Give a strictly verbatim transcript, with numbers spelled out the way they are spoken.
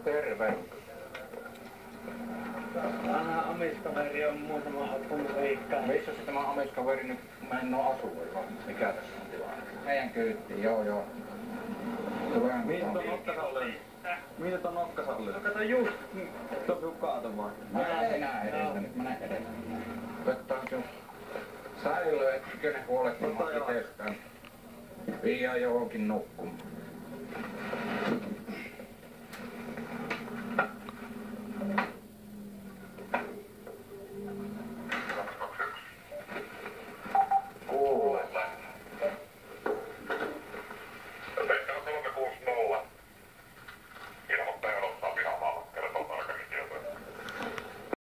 Terve. Vanha amiskaveri on muutama happunut viikkoa. Missä se tämä amiskaveri nyt? Mä en oo asuilla. Mikä tässä on tilanne? Meidän kyyttiin, joo joo. Mihin tuon nokkasalli? Mihin tuon nokkasalli? No kato just. Tuo sun kaatamaan. Mä en enää edestä, nyt mä näen edestä. Otetaan sun säilöä, että kenen huolehtimaan itsestään. Viiaa johonkin nukkumaan.